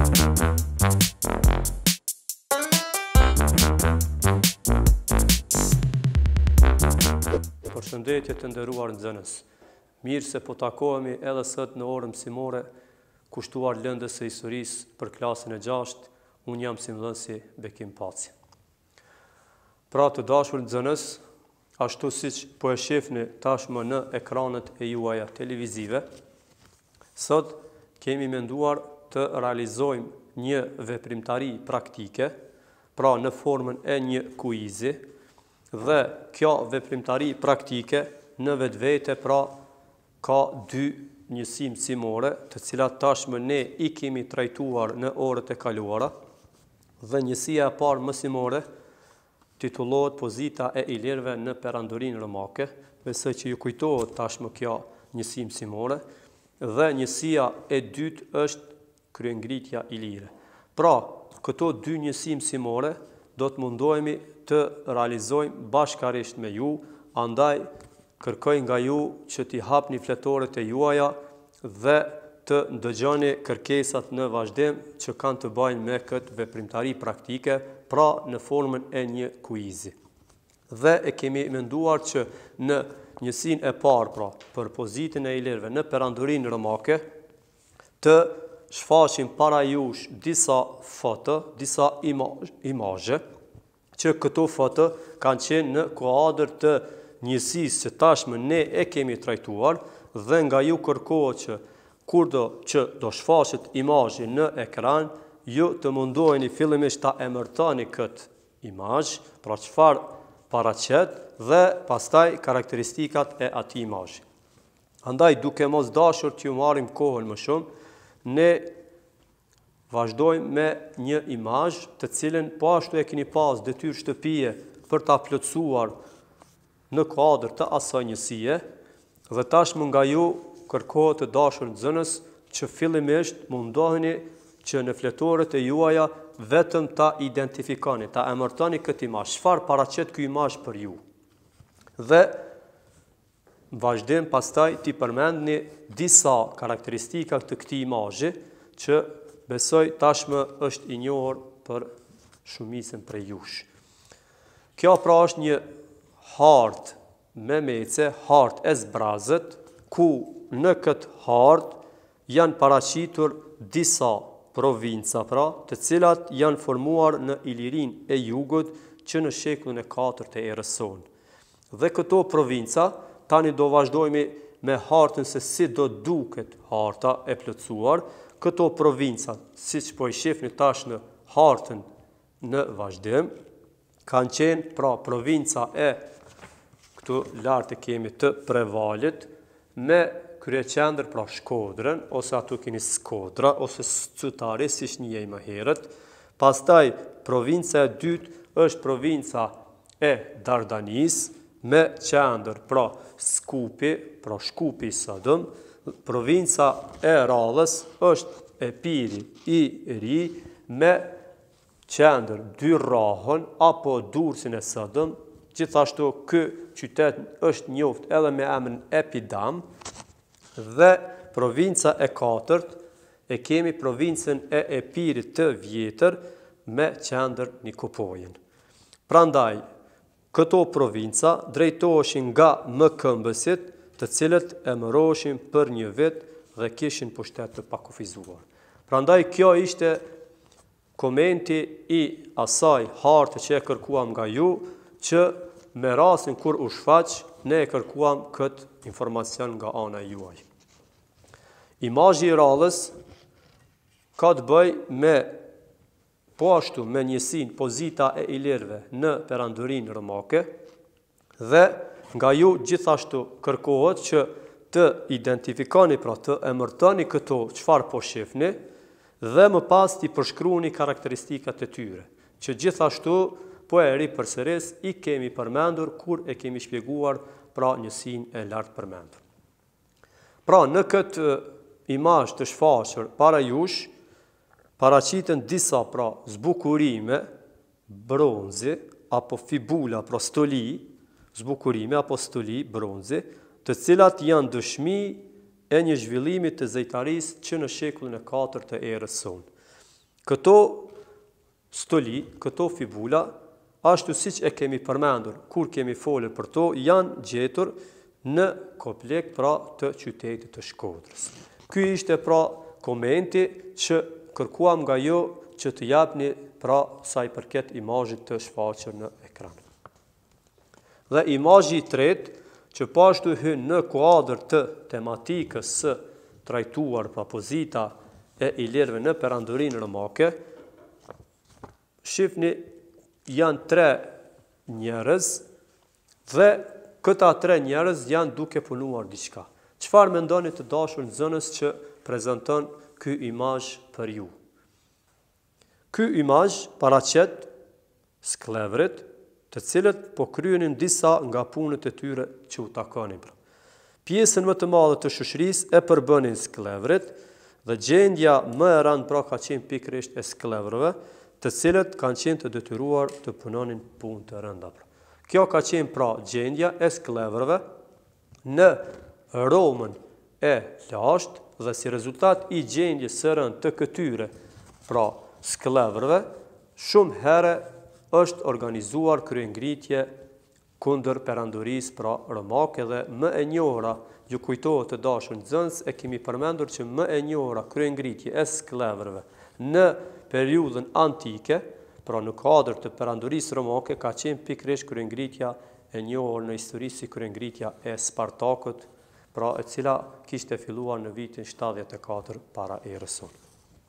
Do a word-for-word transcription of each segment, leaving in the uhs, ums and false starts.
Përshëndetje të nderuar nxënës. Mirë se po takohemi edhe sot në orën mësimore kushtuar lëndës së historisë për klasën e gjashtë. Unë jam simdhënësi Bekim Paci. Pra të dashur nxënës, ashtu siç po e shihni tashmë në ekranet e juaja televizive, sot kemi menduar të realizojmë një veprimtari praktike, pra në formën e një kuizi, dhe kjo veprimtari praktike në vetvete pra ka dy njësi mësimore, të cilat tashmë ne i kemi trajtuar në orët e kaluara, dhe njësia e parë mësimore titullohet Pozita e ilirëve në perandorinë romake, besoj që ju kujtohet tashmë kjo njësi mësimore, dhe njësia e dytë është kryengritja ilire. Pra, këto dy njësi mësimore do të mundohemi të realizojmë bashkarisht me ju, andaj kërkoj nga ju që t'i hapni fletoret e juaja dhe të ndëgjoni kërkesat në vazhdim që kanë të bëjnë me këtë veprimtari praktike, pra në formën e një kuizi. Dhe e kemi menduar që në njësin e parë, pra, për pozitën e ilirëve në perandorinë romake, të shfaqim para jush disa foto, disa imazhe, që këto foto kanë qenë në kuadër të njësisë që tashmë ne e kemi trajtuar, dhe nga ju kërkohet që kurdo që do shfaqet imazhi në ekran, ju të mundoheni fillimisht ta emërtoni këtë imazh, pra çfarë paraqet, dhe pastaj karakteristikat e atij imazhi. Andaj duke mos dashur t'ju marrim kohën më shumë, ne vazhdojmë me një imazh të cilën po ashtu e keni pas detyrë shtëpie për ta plotësuar në kuadër të asaj njësie, dhe tashmë nga ju kërkohet të dashur nxënës që fillimisht mundoheni që në fletoret e juaja vetëm ta identifikoni, ta emërtoni këtë imazh, çfarë paraqet ky imazh për ju. Dhe vazhdim pastaj t'i përmendni disa karakteristika të këtij imazhi që besoj tashmë është i njohur për shumicën prej jush. Kjo pra është një hartë me mece, hartë e zbrazët, ku në këtë hartë janë paraqitur disa provinca, pra, të cilat janë formuar në Ilirinë e Jugut që në shekullin e katërt të erës sonë. Dhe këto provinca, tani do vazhdojmë me hartën se si do duket harta e plotësuar. Këto provinca, siç po i shihni tash në hartën në vazhdim, kanë qenë pra provinca e këtu lart e kemi të Prevalit me kryeqendër pra Shkodrën, ose atu keni Skodra ose Scutari siç njihej më herët. Pastaj provinca e dytë është provinca e Dardanis me qendër pra Skupi, pra Shkupi i Sodom. Provinca e Rallës është Epiri i ri me qendër Dyrrahën apo Durrësin e Sodom. Gjithashtu ky qytet është njoft edhe me emrin Epidam. Dhe provinca e katërt e kemi provincën e Epirit të vjetër me qendër Nikopojën. Prandaj këto provinca drejtoheshin nga mëkëmbësit, të cilët emëroheshin për një vit dhe kishin pushtet të pakufizuar. Prandaj kjo ishte komenti i asaj harte që e kërkuam nga ju, që me rastin kur u shfaq, ne e kërkuam këtë informacion nga ana juaj. Imazhi i rallës ka të bëj me po ashtu me njësin pozita e ilirëve në perandorinë romake, dhe nga ju gjithashtu kërkohet që të identifikoni, pra të emërtoni këto çfarë po shihni, dhe më pas t'i përshkruani karakteristikat e tyre, që gjithashtu po e ripërsëris i kemi përmendur kur e kemi shpjeguar pra njësinë e lartë përmendur. Pra në këtë imazh të shfaqur para jush paraqiten disa pra zbukurime bronzi apo fibula pra stoli, zbukurime apo stoli bronzi, të cilat janë dëshmi e një zhvillimi të zejtarisë që në shekullin e katërt të erës sonë. Këto stoli, këto fibula, ashtu siç e kemi përmendur kur kemi folur për to, janë gjetur në komplekt pra të qytetit të Shkodrës. Ky ishte pra komenti që kërkuam nga ju që të japni pra sa i përket imazhit të shfaqur në ekran. Dhe imazhi i tretë që pashtu hyn në kuadër të tematikës së trajtuar pa pozita e ilirëve në perandorinë romake, shifni janë tre njerëz dhe këta tre njerëz janë duke punuar diçka. Çfarë mendoni të dashur nxënës që prezanton ky imazh për ju? Ky imazh paraqet sklevrit, të cilët po kryenin disa nga punët e tyre që u takonin. Pjesën më të madhe të shoqërisë e përbënin sklevrit dhe gjendja më e rëndë pra ka qenë pikërisht e sklevrëve, të cilët kanë qenë të detyruar të punonin punë të rënda. Kjo ka qenë pra gjendja e sklevrëve në Romën e lashtë dhe si rezultat i gjendjes së rëndë të këtyre pra sklevrëve, shumë herë është organizuar kryengritje kundër perandorisë pra romake dhe më e njohura, ju kujtohet të dashur nxënës, e kemi përmendur që më e njohura kryengritje e sklevrëve në periudhën antike, pra në kuadër të perandorisë romake, ka qenë pikërisht kryengritja e njohur në histori si kryengritja e Spartakut, pra e cila kishte filluar në vitin shtatëdhjetë e katër para erës sonë.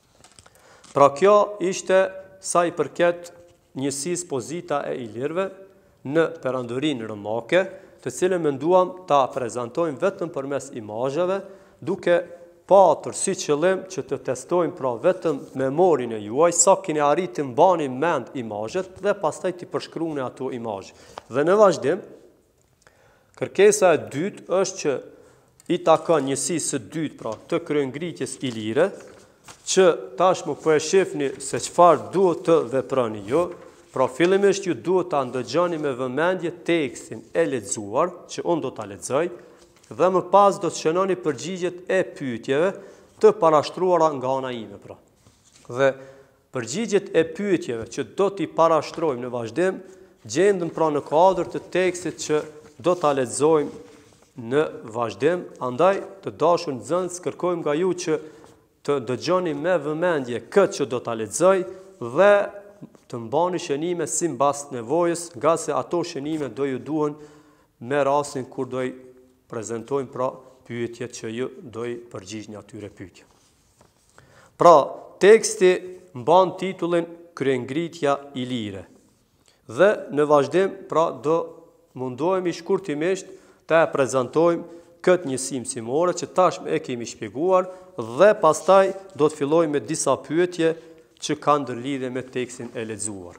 Pra kjo ishte sa i përket njësisë pozita e ilirëve në perandorinë romake, të cilën menduam ta prezantojmë vetëm përmes imazheve, duke patur si qëllim që të testojmë pra vetëm memorinë e juaj, sa keni arritë të mbani mend imazhet dhe pastaj të përshkruani ato imazhe. Dhe në vazhdim, kërkesa e dytë është që i takon njësisë së dytë pra të kryengritjes ilire, që tashmë po e shihni se çfarë duhet të veproni ju. Pra fillimisht ju duhet ta ndëgjoni me vëmendje tekstin e lexuar, që unë do ta lexoj, dhe më pas do të shënoni përgjigjet e pyetjeve të parashtruara nga ana ime pra. Dhe përgjigjet e pyetjeve që do t'i parashtrojmë në vazhdim, gjenden pra në kuadër të tekstit që do ta lexojmë në vazhdim, andaj të dashur nxënës, kërkojmë nga ju që të dëgjoni me vëmendje këtë që do ta lexoj dhe të mbani shënime si mbas nevojës, nga se ato shënime do ju duhen me rastin kur do i prezantojmë pra pyetjet që ju do i përgjigjni atyre pyetje. Pra, teksti mban titullin Kryengritja ilire. Dhe në vazhdim pra do mundohemi shkurtimisht të e prezantojmë këtë njësi mësimore që tashmë e kemi shpjeguar dhe pastaj do të fillojmë me disa pyetje që kanë ndërlidhje me tekstin e lexuar.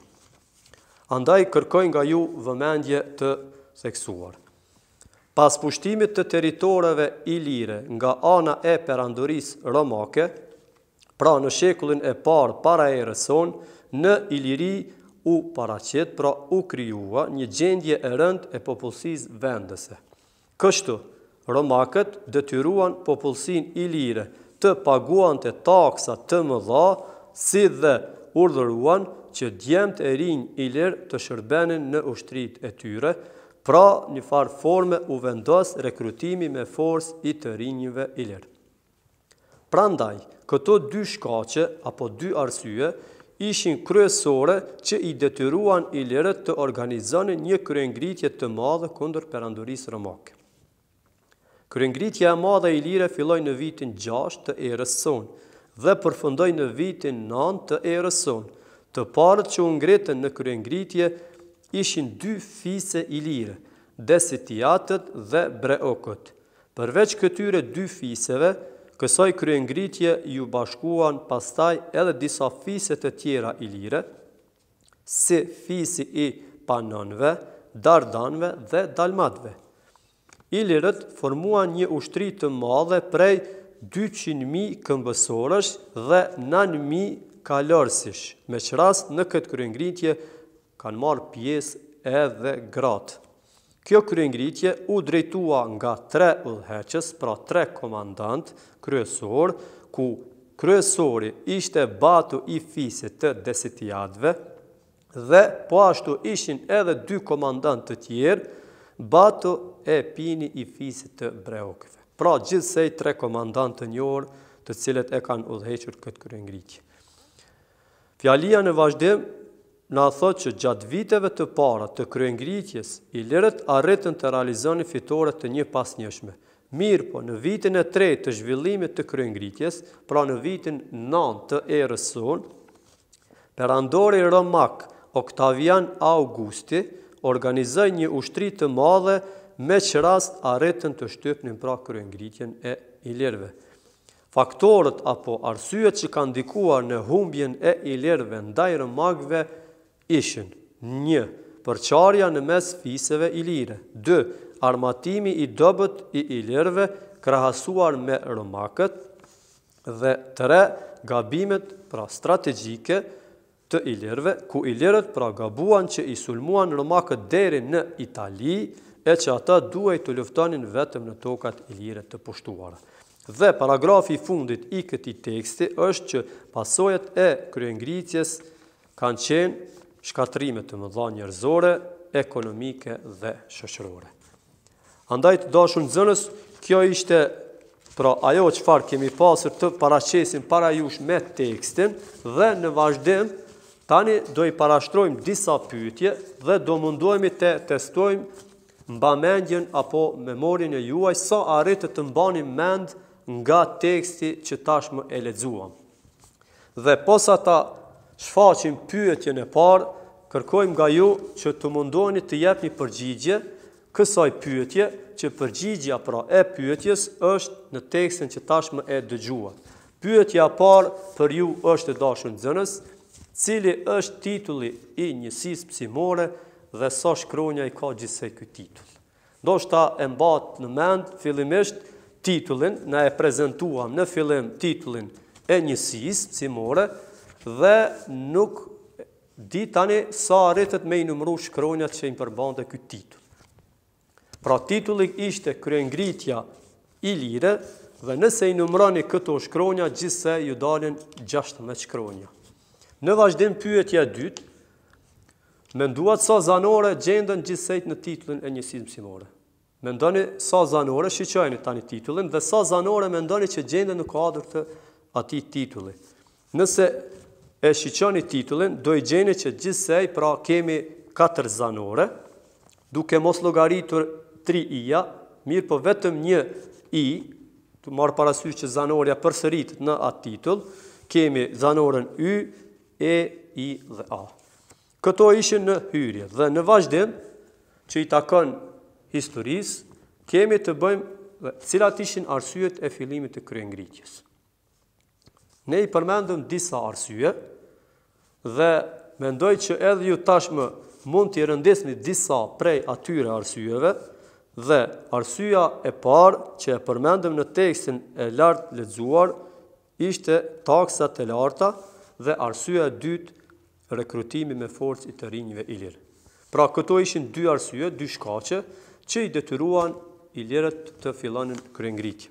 Andaj kërkoj nga ju vëmendje të theksuar. Pas pushtimit të territoreve ilire nga ana e perandorisë romake, pra në shekullin e parë para erës sonë, në Iliri u paraqet, pra u krijua një gjendje e rëndë e popullsisë vendese. Kështu, romakët detyruan popullsinë ilire të paguante taksa të mëdha, si dhe urdhëruan që djemt e rinj ilir të shërbenin në ushtritë e tyre, pra një farë forme u vendos rekrutimi me forcë i të rinjve ilir. Prandaj, këto dy shkaqe apo dy arsye ishin kryesore që i detyruan ilirët të organizonin një kryengritje të madhe kundër perandorisë romake. Kryengritja e madhe ilire filloi në vitin gjashtë të erës sonë dhe përfundoi në vitin nëntë të erës sonë. Të parët që u ngritën në kryengritje ishin dy fise ilire, Desitiatët dhe Breokët. Përveç këtyre dy fiseve, kësaj kryengritje ju bashkuan pastaj edhe disa fise të tjera ilire, si fisi i Panonëve, Dardanëve dhe Dalmatëve. Ilirët formuan një ushtri të madhe prej dyqind mijë këmbësorësh dhe nëntë mijë kalorësish. Me që rast në këtë kryengritje kanë marrë pjesë edhe gratë. Kjo kryengritje u drejtua nga tre udhëheqës, pra tre komandant kryesor, ku kryesori ishte Batu i fisit të Desetiadve, dhe po ashtu ishin edhe dy komandant të tjerë, Batu e Pini i fisit të Breokëve. Pra gjithsej tre komandant të njohur të cilët e kanë udhëhequr këtë kryengritje. Fjalia në vazhdim na thot që gjatë viteve të para të kryengritjes, ilirët arritën të realizonin fitore të një pasnjëshme. Mirë po, në vitin e tretë të zhvillimit të kryengritjes, pra në vitin nëntë të erës sonë, perandori romak Oktavian Augusti organizoi një ushtri të madhe me që rast arritën të shtypnin pra kryengritjen e ilirëve. Faktorët apo arsyet që kanë ndikuar në humbjen e ilirëve ndaj romakëve ishin: një. Përçarja në mes fisëve ilire; dy. Armatimi i dobët i ilirëve krahasuar me romakët; dhe tre. Gabimet pra strategjike të ilirëve, ku ilirët pra gabuan që i sulmuan romakët deri në Itali, e që ata duhej të luftonin vetëm në tokat ilire të pushtuara. Dhe paragrafi i fundit i këtij teksti është që pasojat e kryengritjes kanë qenë shkatrime të mëdha njerëzore, ekonomike dhe shoqërore. Andaj të dashur nxënës, kjo ishte pra ajo çfarë kemi pasur të paraqesim para jush me tekstin, dhe në vazhdim tani do i parashtrojmë disa pyetje dhe do mundohemi të testojmë mbamendjen apo memorien e juaj sa arritët të mbani mend nga teksti që tashmë e lexuam. Dhe posa ta shfaqim pyetjen e parë, kërkojmë nga ju që të mundoheni të jepni përgjigje kësaj pyetje, që përgjigja pra e pyetjes është në tekstin që tashmë e dëgjuat. Pyetja e parë për ju është, e dashur nxënës, cili është titulli i njësisë psimore dhe sa shkronja i ka gjithsej ky titull. Ndoshta e mbat në mend fillimisht titullin, na e prezantuam në fillim titullin e njësisë psimore dhe nuk di tani sa arritet me i numëru shkronjat që i përbante ky titull. Pra titulli ishte kryengritja ilire dhe nëse i numëroni këto shkronja, gjithsej ju dalin gjashtëdhjetë shkronja. Në vazhdim pyetja e dytë, menduat sa zanore gjenden gjithsej në titullin e njësisë psimore. Mendoni sa zanore, shiqojeni tani titullin, dhe sa zanore mendoni që gjenden në kuadër të atij titulli. Nëse e shiqoni titullin, do i gjeni që gjithsej pra kemi katër zanore, duke mos llogaritur tri ija, mirë po vetëm një i, të marrë parasysh që zanorja përsëritet në atë titull, kemi zanoren Y, E, I dhe A. Këto ishin në hyrje dhe në vazhdim që i takon historisë, kemi të bëjmë cilat ishin arsyet e fillimit të kryengritjes. Ne i përmendëm disa arsye dhe mendoj që edhe ju tashmë mund t'i rëndesni disa prej atyre arsyeve, dhe arsyeja e parë që e përmendëm në tekstin e lartë lexuar ishte taksat e larta, dhe arsyeja e dytë rekrutimi me forcë i të rinjve ilir. Pra këto ishin dy arsye, dy shkaqe që i detyruan ilirët të fillonin kryengritje.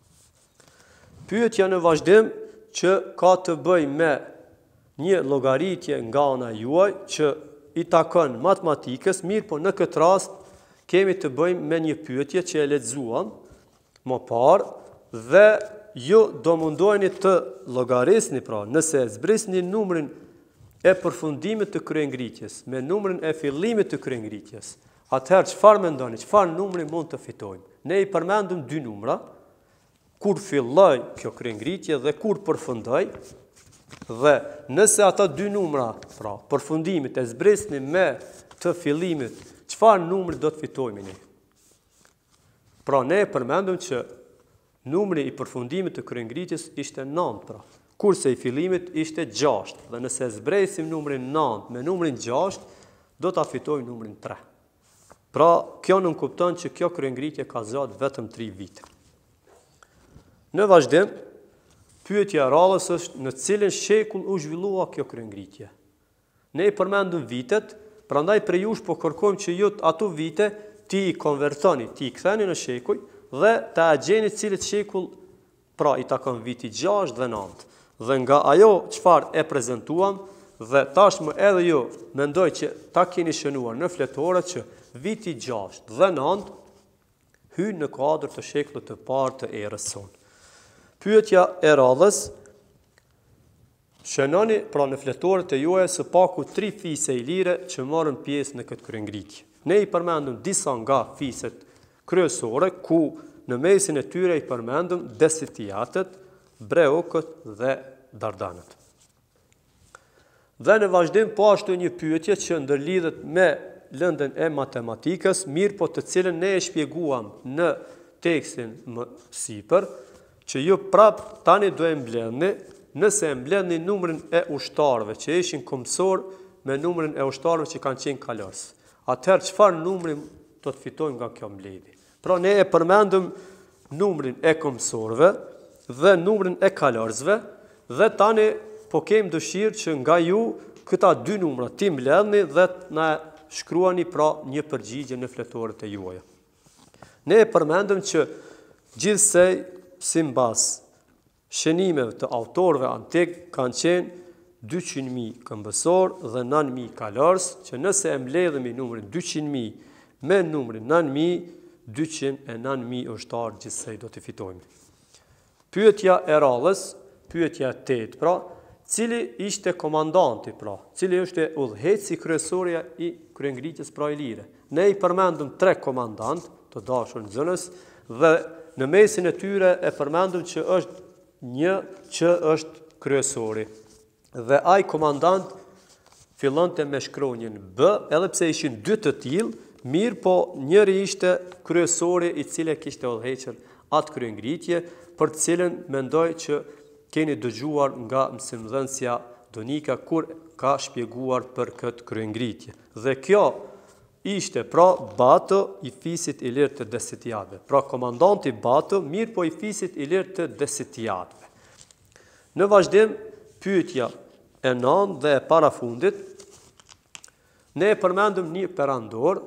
Pyetja në vazhdim që ka të bëjë me një llogaritje nga ana juaj që i takon matematikës, mirë po në këtë rast kemi të bëjmë me një pyetje që e lexuam më parë dhe ju do mundoheni të llogarisni, pra nëse e zbrisni numrin e përfundimit të kryengritjes me numrin e fillimit të kryengritjes, atëherë çfarë mendoni, çfarë numri mund të fitojmë? Ne i përmendëm dy numra, kur filloi kjo kryengritje dhe kur përfundoi, dhe nëse ata dy numra, pra përfundimit e zbrisni me të fillimit, çfarë numri do të fitojmë ne? Pra ne përmendëm që numri i përfundimit të kryengritjes ishte nëntë, pra, kurse i fillimit ishte gjashtë, dhe nëse zbresim numrin nëntë me numrin gjashtë, do ta fitojmë numrin tre. Pra, kjo nuk kupton që kjo kryengritje ka zgjatur vetëm tri vite. Në vazhdim, pyetja e radhës është në cilin shekull u zhvillua kjo kryengritje. Ne i përmendëm vitet, prandaj prej jush po kërkojmë që ju ato vite ti i konvertoni, ti i ktheni në shekuj dhe ta gjeni cilit shekull pra i takon viti gjashtë dhe nëntë. Dhe nga ajo çfarë e prezantuam dhe tashmë edhe ju mendoj që ta keni shënuar në fletore që viti gjashtë dhe nëntë hyn në kuadër të shekullit të parë të erës sonë. Pyetja e radhës: shënoni pra në fletoret e juaja së paku tri fise ilire që marrin pjesë në këtë kryengritje. Ne i përmendëm disa nga fiset kryesore, ku në mesin e tyre i përmendëm Desitiatët, Breukët dhe Dardanët. Dhe në vazhdim po ashtu një pyetje që ndërlidhet me lëndën e matematikës, mirë po të cilën ne e shpjeguam në tekstin më sipër, që ju prap tani do e mbledhni, nëse e mbledhni numrin e ushtarëve që ishin kombësor me numrin e ushtarëve që kanë qenë kalors. Atëherë çfarë numri do të fitojmë nga kjo mbledhje? Pra ne e përmendëm numrin e kombësorëve dhe numrin e kalorsëve dhe tani po kem dëshirë që nga ju këta dy numra ti mbledhni dhe na shkruani pra një përgjigje në fletoret e juaja. Ne e përmendëm që gjithsej simbas shënimeve të autorëve antik kanë qenë dyqind mijë këmbësor dhe nëntë mijë kalors, që nëse e mbledhemi numrin dyqind mijë me numrin nëntë mijë, dyqind e nëntë mijë ushtarë gjithsej do të fitojmë. Pyetja e radhës, pyetja e tetë, pra, cili ishte komandanti, pra, cili është udhëheci kryesorja i kryengritjes pra ilire. Ne i përmendëm tre komandant të dashur nxënës dhe në mesin e tyre e përmendëm që është një që është kryesori. Dhe ai komandant fillonte me shkronjën B, edhe pse ishin dy të tillë, mirë po njëri ishte kryesori i cili kishte udhëhequr atë kryengritje, për të cilën mendoj që keni dëgjuar nga mësimdhënësja Donika kur ka shpjeguar për këtë kryengritje. Dhe kjo ishte pra Bato i fisit i lirë të Desitiatëve. Pra komandanti Bato, mirë po i fisit i lirë të Desitiatëve. Në vazhdim, pyetja e nëntë dhe e parafundit, ne e përmendëm një perandor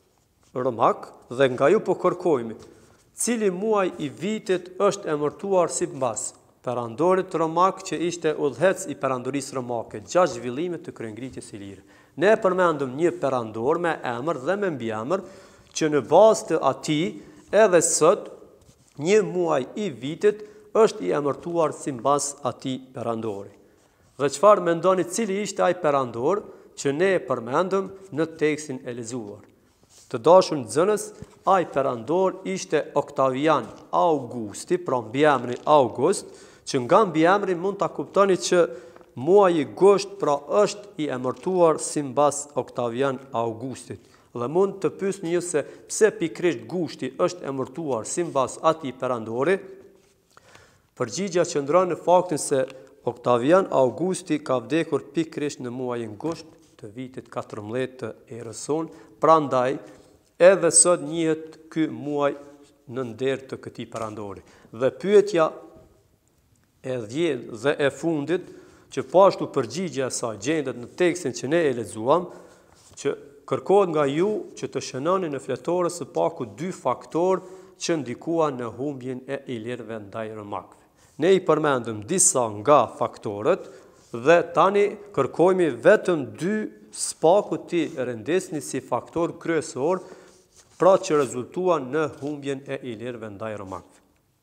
romak dhe nga ju po kërkojmë cili muaj i vitit është emërtuar sipas perandorit romak që ishte udhëhec i perandorisë romake, gjatë zhvillimit të kryengritjes ilire. Ne e përmendëm një perandor me emër dhe me mbiemër që në bazë të atij edhe sot një muaj i vitit është i emërtuar sipas atij perandori. Dhe çfarë mendoni cili ishte ai perandor që ne e përmendëm në tekstin e lexuar? Të dashur nxënës, ai perandor ishte Octavian Augusti, pra mbiemri August, që nga mbiemri mund ta kuptoni që muaji gusht pra është i emërtuar sipas Octavian Augustit. Dhe mund të pyesni ju se pse pikrisht gushti është emërtuar sipas atij perandori? Përgjigjja qëndron në faktin se Octavian Augusti ka vdekur pikrisht në muajin gusht të vitit katërmbëdhjetë të erës sonë, prandaj edhe sot njihet ky muaj në nder të këtij perandori. Dhe pyetja e dhjetë dhe e fundit, që po ashtu përgjigjja e saj gjendet në tekstin që ne e lexuam, që kërkohet nga ju që të shënoni në fletore së paku dy faktorë që ndikuan në humbjen e ilirëve ndaj romakëve. Ne i përmendëm disa nga faktorët dhe tani kërkojmë vetëm dy spaku ti rendesni si faktor kryesor, pra që rezultuan në humbjen e ilirëve ndaj romakëve.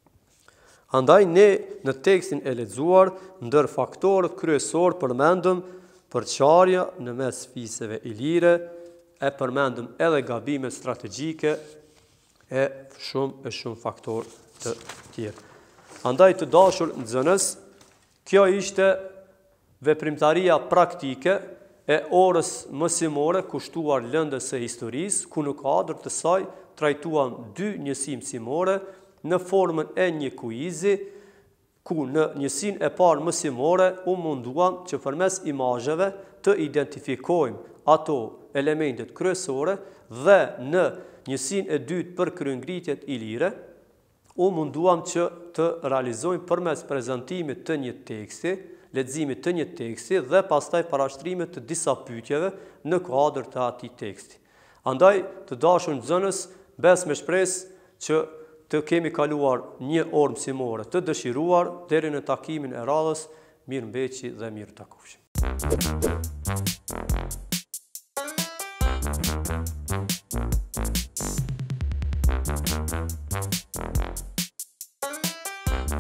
Andaj ne në tekstin e lexuar ndër faktorët kryesor përmendëm përçarja në mes fiseve ilire, e përmendëm edhe gabimet strategjike e shumë e shumë faktorë të tjerë. Andaj të dashur nxënës, kjo ishte veprimtaria praktike e orës mësimore kushtuar lëndës së historisë, ku në kuadër të saj trajtuam dy njësi mësimore në formën e një kuizi, ku në njësinë e parë mësimore u munduam që përmes imazheve të identifikojmë ato elementet kryesore dhe në njësinë e dytë për kryengritjet ilire u munduam që të realizojmë përmes prezantimit të një teksti, leximit të një teksti dhe pastaj parashtrimit të disa pyetjeve në kuadër të atij teksti. Andaj, të dashur nxënës, besoj me shpresë që të kemi kaluar një orë mësimore të dëshiruar deri në takimin e radhës. mirë mbeqi dhe mirë takofshim.